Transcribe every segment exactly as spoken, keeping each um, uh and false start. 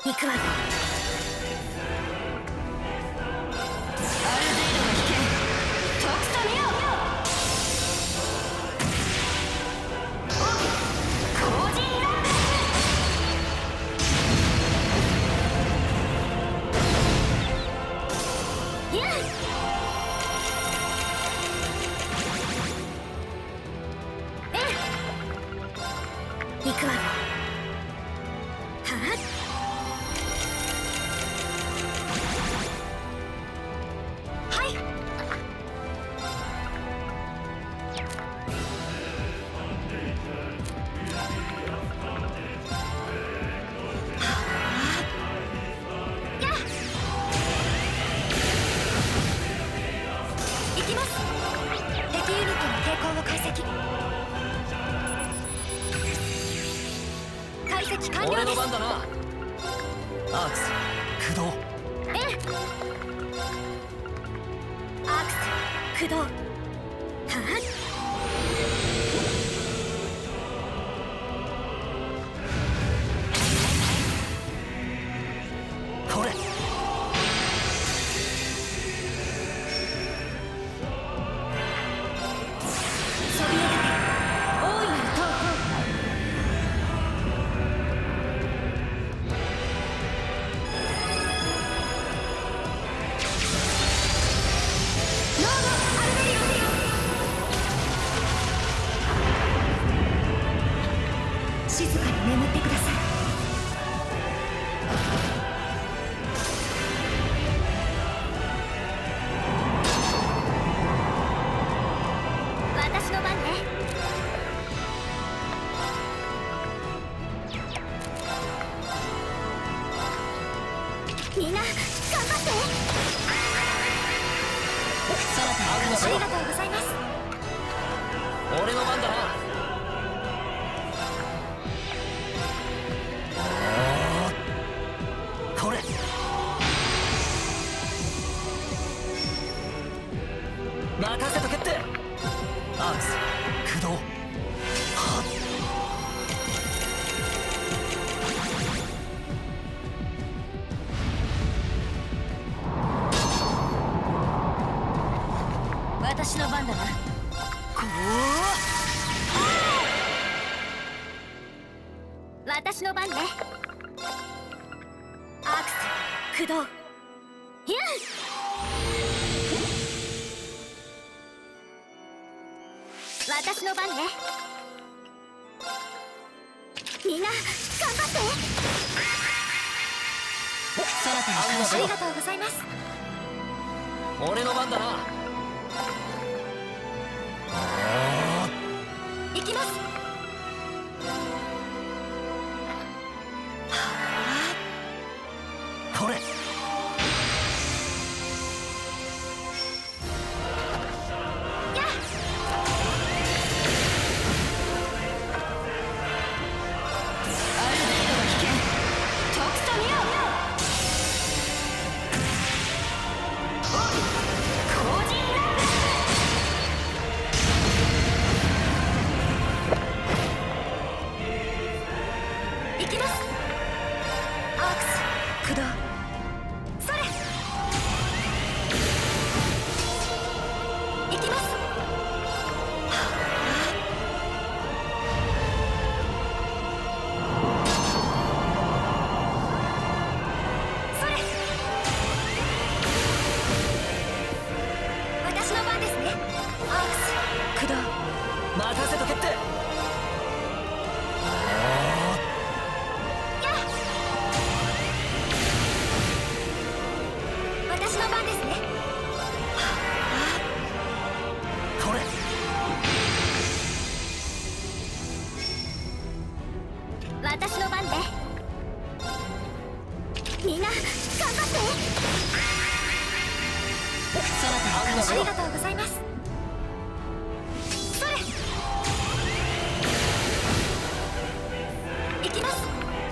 行くわよ。行くわよ。はっ。はい。やっ。行きます。敵ユニットの傾向を解析。解析完了です。 俺の番だな。アークス駆動。 ええ。アークス駆動。はっ。 これ。 そびえ立て大いなる闘魂。静かに眠ってください。私の番ね。みんな頑張って。そなたの感謝ありがとうございます。 俺の番だな。これ。任せとけって。アークス駆動。はっ。 私の番だな。こう。私の番ね。アークス駆動。いや。私の番ね。みんな頑張って。そなたの感謝ありがとうございます。 俺の番だな。 行きます。 これ。 やっ。ある程度の危険とくと見よ。後陣行きます。アークス駆動。それ。行きます。それ。私の番ですね。アークス駆動。 任せとけって。 私の番ですね。 これ。 私の番ね。みんな頑張って。そなたの感謝ありがとうございます。それ。行きます。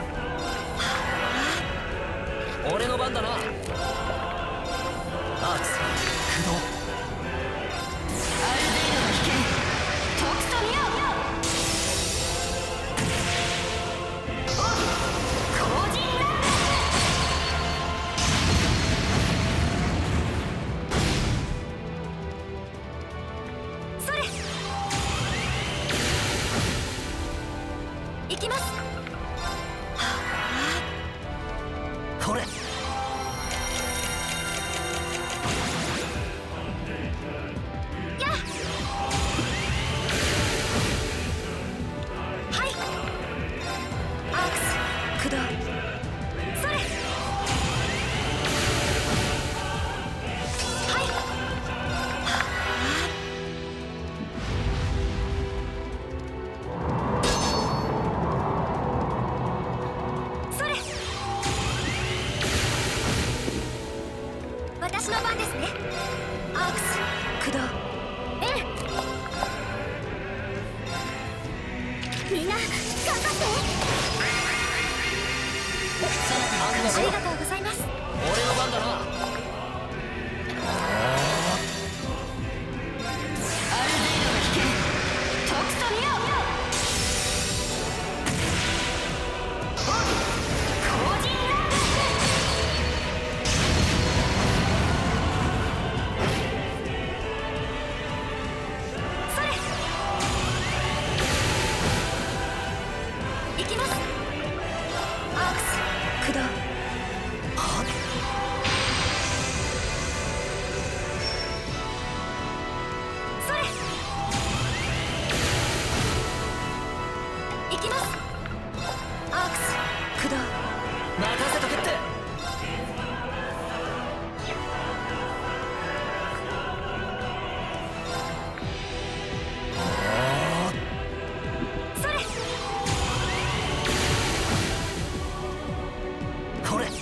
俺の番だな。アークス駆動。 ある程度の危険とくと見よ。後陣行きます。 これ。 やっはい。アークス駆動。それ。はい。それ。私の番ですね。アークス駆動。ええ。みんな頑張って。ありがとうございます。 俺の番だな。アルゼイロが引け。 とくと見よ。工事ランド。それ。行きます。アークス駆動。それ。行きます。アークス駆動。 任せとけって。 それ。 これ。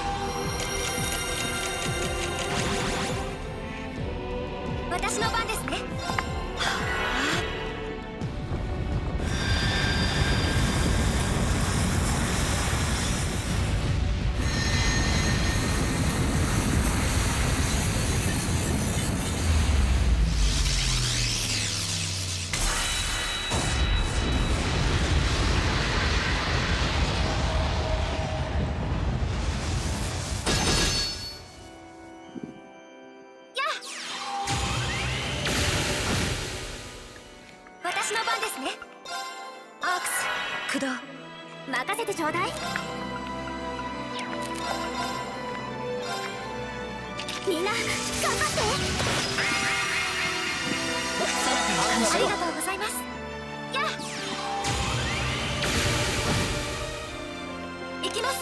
私の番ですね。私の番ですね。アークス駆動。任せてちょうだい。みんな頑張って。ありがとうございます。やっ行きます。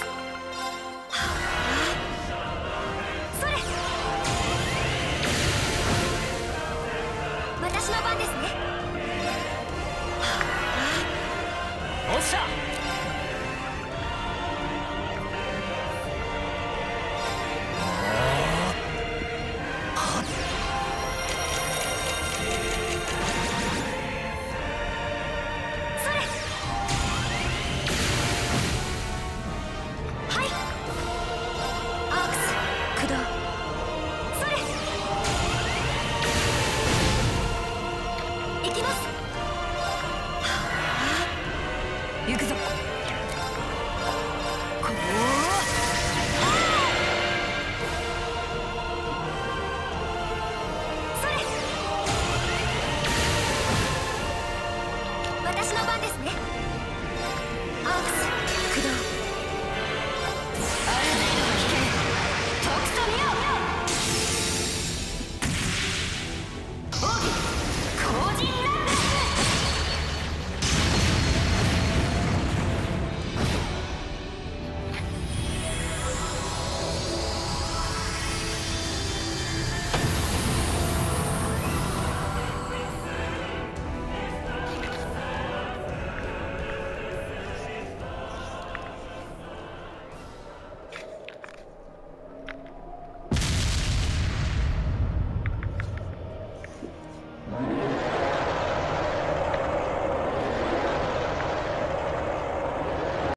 それ。私の番ですね。 おっしゃ。 それ。はい。アークス駆動。それ。行きます。 行くぞ。こう。 それ。私の番ですね。アークス